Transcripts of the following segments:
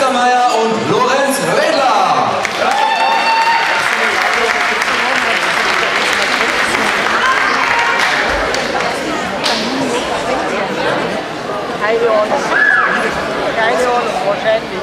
Westermeier und Lorenz Redler. Keine Ahnung. Keine Ahnung, wahrscheinlich.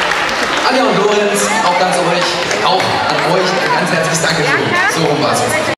Anja und Lorenz, auch an euch ein ganz herzliches Dankeschön. So rum war's.